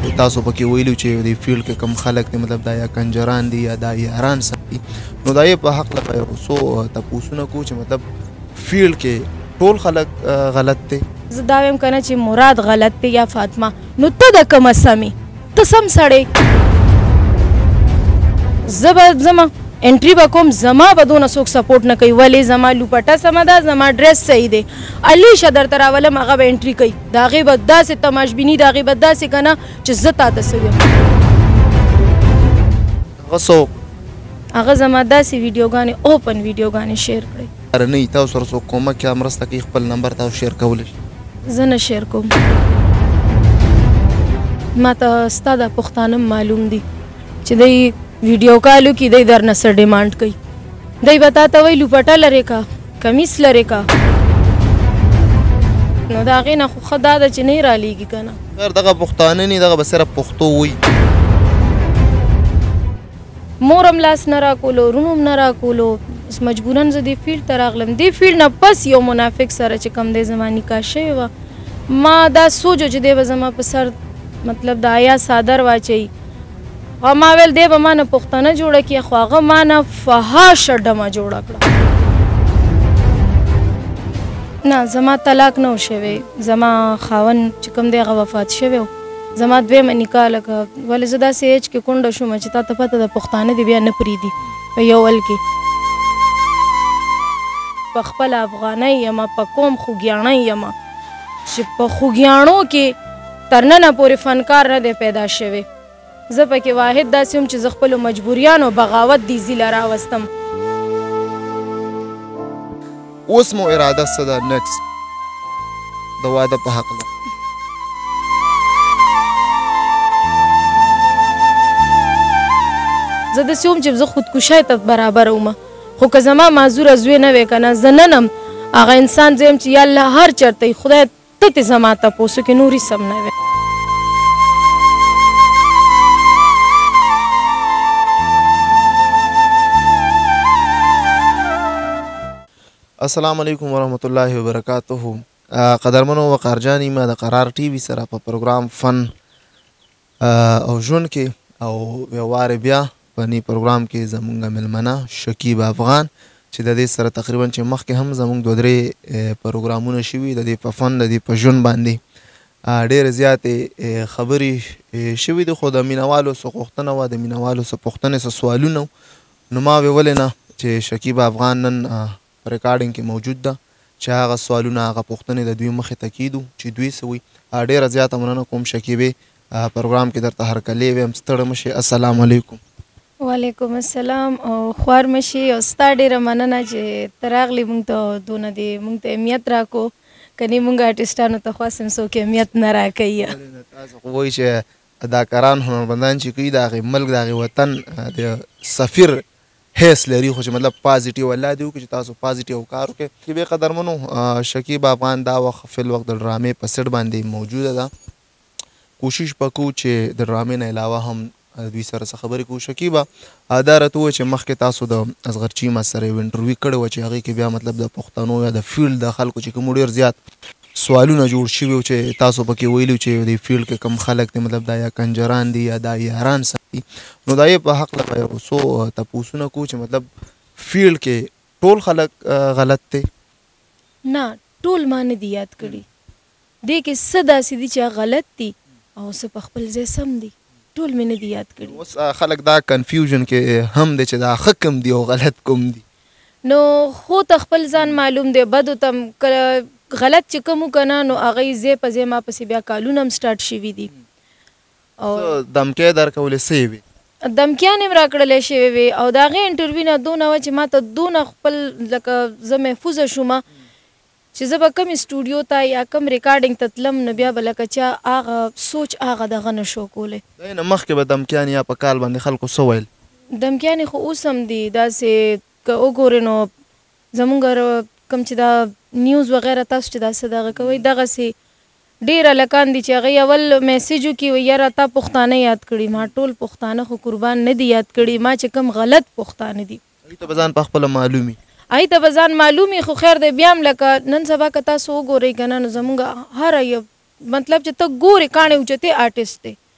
تاسو پکې ویلو چې د فیلډ کې کم خلک دي مطلب دا یا کنجران دي یا دا یاران ساتي نو دا یې په حق لپاره یو څو تپوسونه کو چې مطلب فیلډ کې ټول خلک غلط دي زه دا وایم کنه چې مراد غلط دی یا فاطمه نو ته د کومه سمې ته سم سړی زه به ځمه انټري به کوم زما به دونه څوک سپورټ نه کوي ولې زما لوپټه سمه ده زما ډرس صحیح دی علیشه درته راولم هغه به انټري کوي د هغې به داسې تماشبیني د هغې به داسې که نه چې زه تا ته څه یم هغه څوک هغه زما داسې ویډیوګانې اوپن ویډیوګانې شیر کړئ نه تاسو سره څوک کومک یا مرسته کوي خپل نمبر تاسو شیر کولی شئ زه نه شیر کوم ما ته ستا دا پښتانه معلوم دي چې دی ویډیو کالو کې دی درنه څه ډیمانډ کوي دی به تا ته وایي لوپټه لرې کا کمیس لرې کا نو د هغې نه خو ښه دا ده چې نه یې رالیږي که نه خیر دغه پښتانه نه دغه به صرف پښتو وایي مور هم لاس نه راکولو ورونو هم نه راکولو مجبورا زه دې فیلډ ته راغلم دې فیلډ نه پس یو منافق سره چې کوم دی زما نکاح شوې وه ما دا سوچو چې دی به زما په سر مطلب د آیا صادر واچوي او ما ویل دی به ما نه پښتانه جوړه کړي خو هغه ما نه فحاشه ډمه جوړه کړه نه زما طلاق نه و شوی زما خاوند چې کوم دی هغه وفات شوی و زما دویمه نکاح لکه ولې زه داسې ایج کې کونډه شوم چې تا ته پته د پښتانه دي بیا نه پرېږدي په یو ول کې په خپل افغانۍ یمه په کوم خوږیاڼۍ یمه چې په خوږیاڼو کې تر ننه پورې فنکار نه دی پیدا شوی زه پکې واحد داسې وم چې زه خپلو مجبوریانو بغاوت دې زیله راوستم اوس مو اراده څه ده نیکسټ د واده په حقله زه داسې وم چې زه خودکشۍ ته برابره ومه خو که زما معذوره زوی نه وی که نه زه نن هم هغه انسان زه یم چې یا الله هر چېرته خدای ته تې زما تپوسو کې نورې سم نه وی السلام علیکم ورحمۃ اللہ وبرکاتہ قدرمنو وقارجانی ما د قرار ټي وي سره په پروګرام فن او ژوند کې او یو وارې بیا په دې پروګرام کې زمونږ مېلمنه شکیب افغان چې د دې سره تقریبا چې مخکې هم زمونږ دوه درې پروګرامونه شوي د دې په فن د دې په ژوند باندې ډېرې زیاتې خبرې شوي دي خو د مینوالو څه غوښتنه وه د مینوالو څه پوښتنې څه سوالونه نو ما وی ولې نه چې شکیب افغان نن ریکارډینګ کې موجود ده چې هغه سوالونه هغه پوښتنې د دوی مخې ته کیدو چې دوی څه وي ډېره زیاته مننه کوم شکیبې پروګرام کې درته هرکلی ویم ستړی مه شئ السلام علیکم وعلیکم السلام او خوار مه شي او ستا ډېره مننه چې ته راغلې مونږ ته دونه دې مونږ ته اهمیت راکو کنې مونږ آرټسټانو ته خو هم څوک اهمیت نه راکوي تاسو خو وایي چې اداکاران هنرمندان چې کوي د هغې ملک د هغې وطن د سفیر حیث لري خو چې مطلب پازیټیو الله دې وکړي چې تاسو پازیټیو کار وکړئ چې بې قدرمنو شکیب افغان دا وخت فی الوقت د ډرامې په سیټ باندې موجوده ده کوشش به کوو چې د ډرامې نه علاوه هم دوی سره څه خبرې کوو شکیبه دا راته ووایه چې مخکې تاسو د اصغر چیمه سره یو انټرویو کړی وه چې هغې کې بیا مطلب د پښتنو یا د فیلډ د خلکو چې کوم ډېر زیات سوالونه جوړ شوي وو چې تاسو پکې ویلو چې د فیلډ کې کم خلک دي مطلب دا یا کنجران دي یا دا یاران ساتي نو دا یې په حق لپاره یو څو تپوسونه کوو چې مطلب فیلډ کې ټول خلک غلط دی نه ټول ما نه دي یاد کړي دې کې څه داسې دي چې غلط دي او څه په خپل ځای سم دي ټول مې نه دي یاد کړي اوس خلک دا کنفیوژن کې هم دی چې دا ښه کوم دي او غلط کوم دي نو خو ته خپل ځان معلوم دی بدو ته غلط چې کوم وکنه نو هغې ځای په ځای ما پسې بیا کالونه هم سټارټ شوي دي او دمکې درکولې څه وي دمکیانې هم راکړلی شوې وې او د هغې انټرویو نه دونه وه چې ما ته دونه خپل لکه زه محفوظه شومه چې زه به کوم سټوډیو ته یا کوم ریکارډینګ ته تلم نو بیا به لکه چا هغه سوچ هغه دغه نه شو کولی دی نه مخکې به دمکیانې یا په کال باندې خلکو څه ویل دمکیانې خو اوس هم دي داسې که وګورې نو زمونږ کوم چې دا نیوز وغیره تاسو چې داسې دغه کوئ دغسې ډېر هلکان دي چې هغوی اول میسیج وکړي وایي یاره تا پښتانه یاد کړي ما ټول پښتانه خو قربان نه دي یاد کړي ما چې کوم غلط پښتانه دي هغوی ته به ځان پخپله معلوم وي هغوی ته به ځان معلوم وي خو خیر دی بیا هم لکه نن سبا که تاسو وګورئ که نه نو زمونږ هره یو مطلب چې ته ګورې کاڼې اوچتې آرټسټ دی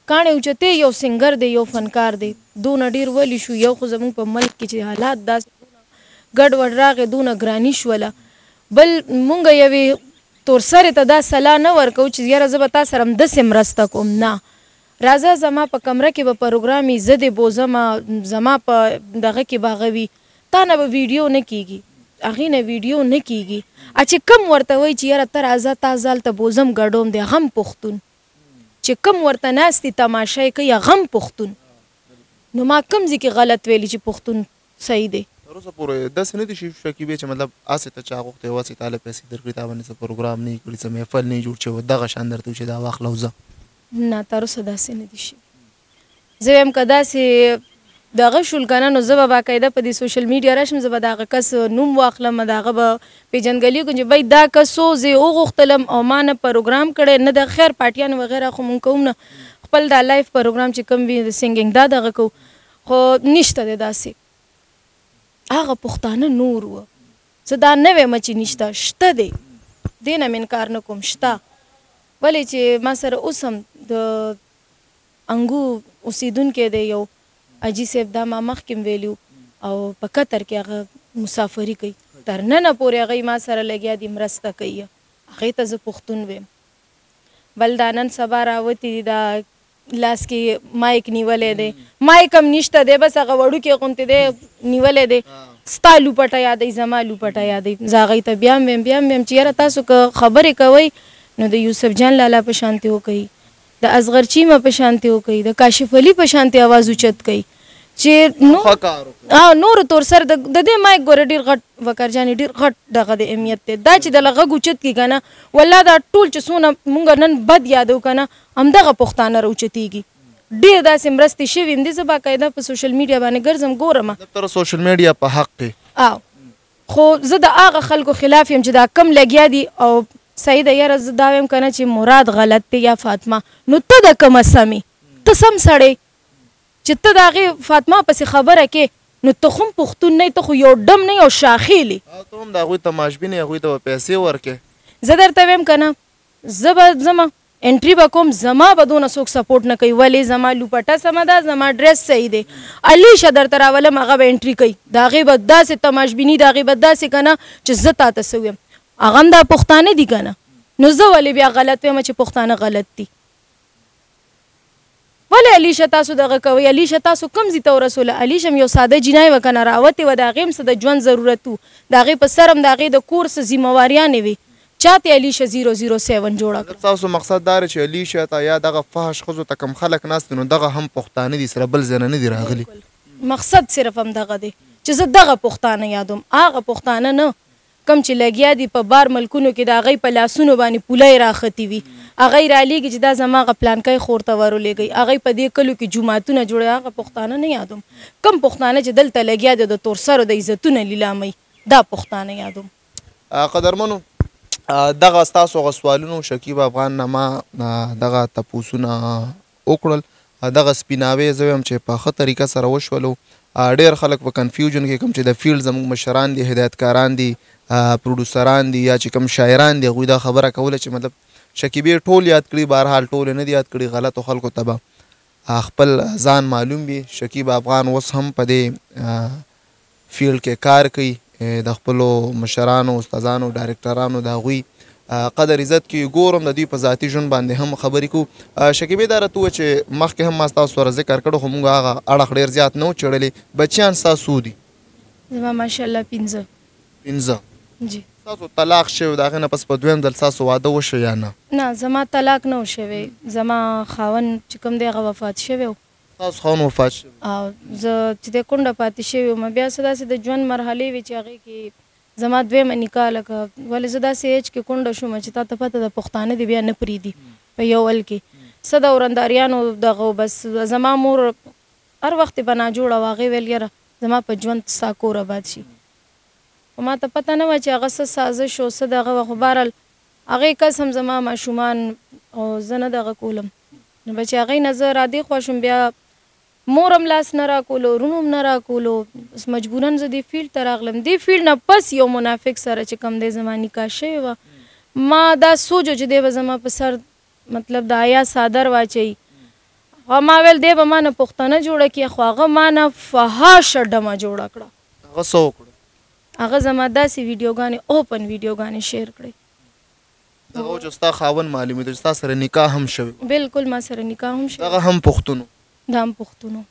کاڼې اوچتې یو سنګر دی یو فنکار دی دونه ډېر ولي شو یو خو زموږ په ملک کې چې حالات داسې ګډوډ راغې دونه ګراني شوله بل مونږ یوې تورسرې ته دا صلاح نه ورکوو چې یاره زه به تا سره همداسې مرسته کوم نه راځه زما په کمره کې به پروګرام وي زه دې بوزمه زما په دغه کې به هغه وي تا نه به ویډیو نه کېږي هغې نه ویډیو نه کېږي چې کم ورته وایي چې یاره ته راځه تا زه هلته بوزم ګډوم دی هغه هم پښتون چې کم ورته ناست دي تماشه یې کوي هغه هم پښتون نو ما کم ځای کې غلط ویلي چې پښتون صحیح دی تر اوسه پورې داسې نه دي شکیبې چې مطلب هسې ته چا غوښتی و هسې تاله پیسې درکړي تا باندې څه پروګرام نه یې کړي څه محفل نه یې جوړ شوی دغه شان درته چې دا واخله وځه نه تر اوسه داسې نه دي شوي زه وایم که داسې دغه شول که نه نو زه به باقاعده په دې سوشل میډیا راشم زه به د هغه کس نوم واخلم د هغه به پیژندګلي وکړم چې بھائی دا کس و زه یې وغوښتلم او ما نه پروګرام کړی نه د خیر پارټیانو وغیره خو مونږ کوو نه خپل دا لایف پروګرام چې کوم وي د سنګینګ دا دغه کوو خو نشته دی داسې هغه پښتانه نور وه زه دا نه وایم چې نشته شته دی دې نه مې انکار نه کوم شته ولې چې ما سره اوس هم د انګو اوسیدونکی دی یو اجي صاحب دا ما مخکې ویلو او په قطر کې هغه مسافري کوي تر ننه پورې هغوی ما سره لګیا دي مرسته کوي هغې ته زه پښتون ویم بل دا نن سبا راوتي دي دا لاس کې مایک نیولی دی مایک هم نشته دی بس هغه وړوکې غوندې دی نیولی دی ستا لوپټه یادوي زما لوپټه یادوي زه هغوی ته بیا هم ویم چې یاره تاسو که خبرې کوئ نو د یوسف جان لالا په شانتې وکوئ د اصغر چیمه په شانتې وکوئ د کاشف علي په شانتې اواز اوچت کوئ چې نورو تور سر د دې مایک ګوره ډېر غټ وقار جانې ډېر غټ دغه د اهمیت دی دا چې دله غږ اوچت کړي که نه والله دا ټول چې څونه مونږ نن بد یادو که نه همدغه پښتانه راوچتېږي ډېر داسې مرستې شوي هم دي زه باقاعده په سوشل میډیا باندې ګرځم ګورم تر سوشل میډیا په حق کې خو زه د هغه خلکو خلاف یم چې دا کم لګیا دي او صحیح ده یاره زه دا وایم که نه چې مراد غلط دی یا فاطمه نو ته د کومه سمې ته سم سړی چې ته د هغې فاطمه پسې خبره کې نو ته خو هم پښتون نه ته خو یو ډم نه یو شاخیلې ته هم د هغوی تماشبین یې هغوی ته به پیسې ورکې زه درته ویم که نه زه به ځمه انټري به کوم زما به دونه څوک سپورټ نه کوي ولې زما لوپټه سمه ده زما ډرس صحیح دی علیشه درته راولم هغه به انټري کوي د هغې به داسې تماشبیني د هغې به داسې که نه چې زه تا ته څه ویم هغه هم دا پښتانه دي که نه نو زه ولې بیا غلط ویم چې پښتانه غلط دي ولې علیشه تاسو دغه کوئ علیشه تاسو کوم ځای ته ورسوله علیشه هم یو ساده جینۍ وه که نه راوتې وه د هغې هم څه د ژوند ضرورت و د هغې په سر هم د هغې د کور څه ذمهواریانې وې چا ته علیشه 007 جوړه کړه تاسو مقصد دا دی چې علیشه ته یا دغه فحش ښځو ته کم خلک ناست دي نو دغه هم پښتانه دي سره بل ځای نه دي راغلي مقصد صرف هم دغه دی چې زه دغه پښتانه یادوم هغه پښتانه نه کم چې لګیا دي په بار ملکونو کې د هغوی په لاسونو باندې پولی راختې وي هغوی رالیږي چې دا زما هغه پلانکی خور ته ورولېږئ هغوی په دې کلو کې جوماتونه جوړوي هغه پښتانه نه یادوم کم پښتانه چې دلته لګیا دي د تورسرو د عزتونه لیلاموي دا پښتانه یادوم قدرمنو دغه ستاسو هغه سوالونو شکیب افغان نه ما دغه تپوسونه وکړل دغه سپیناوی زه وایم چې په ښه طریقه سره وشولو ډېر خلک په کنفیوژن کې کوم چې د فیلډ زموږ مشران دي هدایتکاران دي پروډوسران دي یا چې کوم شاعران دي هغوی دا خبره کوله چې مطلب شکیبې ټول یاد کړي بهرحال ټول نه دي یاد کړي غلطو خلکو ته به خپل ځان معلوم وي شکیب افغان اوس هم په دې فیلډ کې کار کوي د خپلو مشرانو استادانو ډایرکټرانو د هغوی قدر عزت کې ګورم د دوی په ذاتي ژوند باندې هم خبرې کوو شکیبې دا راته ووایه چې مخکې هم ما ستاسو سره ذکر کړو خو موږ هغه اړخ ډېر زیات نه و چړلی بچیان ستاسو دي زما ماشاءالله 15 جی ستاسو طلاق شوی د هغې نه پس په دویم ځل ستاسو واده وشو یا نه نه زما طلاق نه و شوی زما خاوند چې کوم دی هغه وفات شوی و ستاسو خاوند وفات شوی او زه چې دی کونډه پاتې شوې وم بیا څه داسې د ژوند مرحلې وې چې هغې کې زما دویمه نکاح لکه ولې زه داسې ایج کې کونډه شوم چې تا ته پته د پښتانه دي بیا نه پرېږدي په یو ول کې څه د ورنداریانو دغه بس زما مور هر وخت یې به ناجوړه وه هغې ویل یاره زما په ژوند ستا کور آباد شي خو ما ته پته نه وه چې هغه څه سازش و څه دغه وه خو بهرحال هغې کس هم زما ماشومان او زه نه دغه کولم نو به چې هغې نه زه رادې خوا شوم بیا مور هم لاس نه راکولو ورونو هم نه راکولو بس مجبورا زه دې فیلډ ته راغلم دې فیلډ نه پس یو منافق سره چې کوم دی زما نکاح شوې وه ما دا سوچو چې دی به زما په سر مطلب د حیا څادر واچوي ما ویل دی به ما نه پښتانه جوړه کړي خو هغه ما نه فحاشه ډمه جوړه کړه. هغه څه وکړه؟ هغه زما داسې ویډیوګانې اوپن ویډیوګانې شیر کړې. هغه چې ستا خاوند معلومېده چې ستا سره نکاح هم شوی؟ بالکل ما سره نکاح هم شوی. هغه هم پښتون و؟ دا هم پښتون و.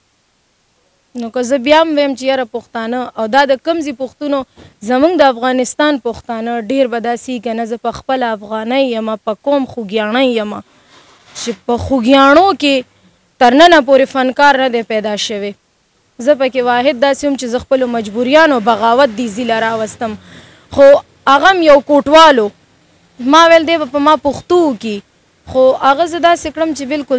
نو که زه بیا هم ویم چې یاره پښتانه او دا د کوم ځای پښتون و، زموږ د افغانستان پښتانه ډېر به داسې وي که نه زه په خپله افغانۍ یم، په کوم خوږیاڼۍ یم چې په خوږیاڼو کې تر ننه پورې فنکار نه دی پیدا شوی. زه پکې واحد داسې وم چې زه خپلو مجبوریانو بغاوت دې زیله راوستم، خو هغه هم یو کوټوالو ما ویل دی به په ما پښتو وکړي، خو هغه زه داسې کړم چې بالکل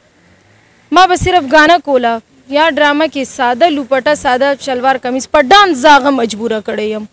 ما به صرف ګانه کوله یا ډرامه کې ساده لوپټه ساده شلوار کمیز په ډانس زه هغه مجبوره کړی یم.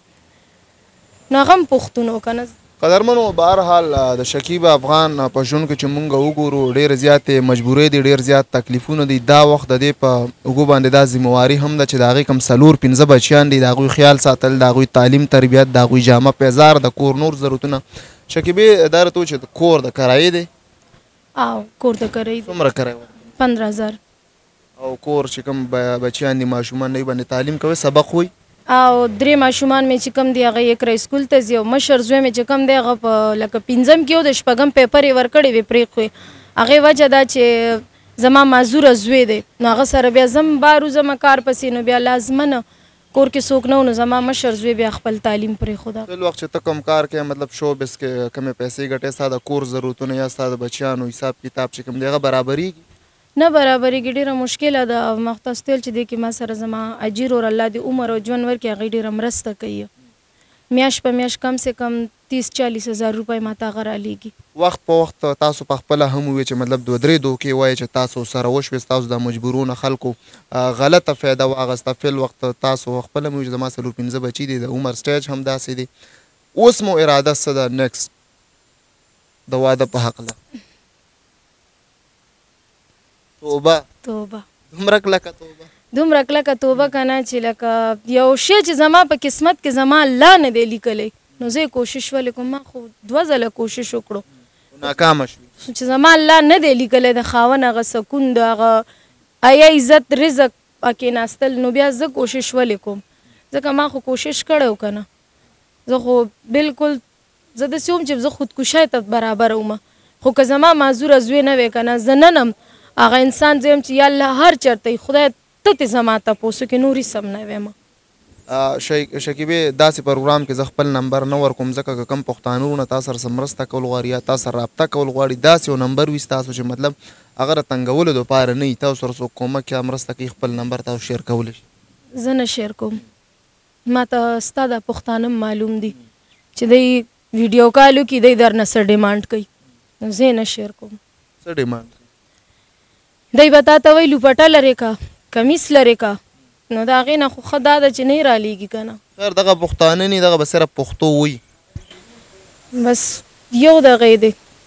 نو هغه هم پښتون و که نه. قدرمنو بهرحال د شکیب افغان په ژوند کې چې مونږ وګورو ډېر زیاتې مجبورۍ دي، ډېر زیات تکلیفونه دي. دا وخت د دې په اوږو باندې دا ذمهواري هم ده چې د هغې کوم 4-5 بچیان دي، د هغوی خیال ساتل، د هغوی تعلیم تربیت، د هغوی جامه پیزار، د کور نور ضرورتونه. شکیبې دا راته چې کور د کرایې دی؟ او کور د کرایې دی. څومره کرایه ورکوي؟ 15,000. او کور چې کوم بچیان دي ماشومان دی باندې تعلیم کوي، سبق وایي؟ او 3 ماشومان مې چې کوم دی هغه یکره اسکول ته ځي او مشر زوی مې چې کوم دی هغه په لکه 5م کې و د 6م پیپر یې ورکړی وې پرېښوې. هغې وجه دا چې زما معذوره زوی دی نو هغه سره بیا زم بار وځمه کار پسې، نو بیا لازمنه کور کې څوک نه و، نو زما مشر زوی بیا خپل تعلیم پرېښوده. بل وخت چې ته کوم کار کوې مطلب شوبز کې کمې پیسې ګټې، ستا د کور ضرورتونه یا ستا د بچیانو حساب کتاب چې کوم دی هغه برابرېږي؟ نه برابرېږي، ډېره مشکله ده. او ما خو تاسو ته ویل چې دی کې ما سره زما اجیر اور الله دې عمر او ژوند ورکړي، هغې ډېره مرسته کوي. میاشت په میاشت کم سے کم 30-40 هزار روپۍ ما ته هغه رالیږي. وخت په وخت تاسو په خپله هم ووایئ چې مطلب 2-3 دوکې وایي چې تاسو سره وشوې، ستاسو د مجبورونه خلکو غلطه فایده واخیسته. فل وخت تاسو خپله مو چې زما 4-5 بچي دي، د عمر سټیج هم داسې دی. اوس مو اراده څه ده نیکسټ د واده په هکله؟ توبه دومره کلکه توبه که نه چې لکه یو شی چې زما په قسمت کې زما الله نه دی لیکلی، نو زه یې کوشش ولې کوم. ما خو 2 ځله کوشش وکړو، ناکامه شوې. چې زما الله نه دی لیکلی د خاوند هغه سکون، د هغه آیا عزت رزق پکې ناستل، نو بیا زه کوشش ولې کوم؟ ځکه ما خو کوشش کړی و که نه. زه خو بالکل زه داسې وم چې زه خودکشۍ ته برابر وم، خو که زما معذوره زوی نه وی که نه، زه ننم هغه انسان زه یم چې یا الله هر چېرته یې خدای ته تې زما تپوسو کې نورې سم نه ویم. شکیبې داسې پروګرام کې زه خپل نمبر نه ورکوم، ځکه که کوم پښتانه وروڼه تا سره څه مرسته کول غواړي یا تا سره رابطه کول غواړي، داسې یو نمبر وي ستاسو چې مطلب هغه د تنګولو دپاره نه وي، تاسو سره څوک کومک یا مرسته کوي خپل نمبر تاسو شیر کولی شي؟ زه نه شیر کوم. ما ته ستا دا پښتانه معلوم دي چې دی ویډیو کال وکړي، دی درنه څه ډیمانډ کوي، نو زه یې نه شیر کوم. څه ډیمانډ؟ دی به تا ته وایي لوپټه لرې کا، کمیس لرې کا، نو د هغې نه خو ښه دا ده چې نه یې رالیږي که نه. خیر دغه پښتانه نه دغه به صرف پښتو وایي، بس یو دغه یې دی.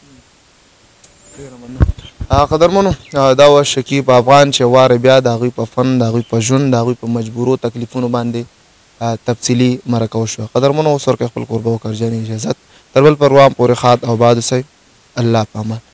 قدرمنو دا و شکیب افغان چې وارې بیا د هغوی په فن، د هغوی په ژوند، د هغوی په مجبورو تکلیفونو باندې تفصیلي مرکه وشوه. قدرمنو اوس ورکوي خپل کوربه و کارجانې اجازت تر بل پروګرام پورې ښاد او باد اوسئ. الله په امان.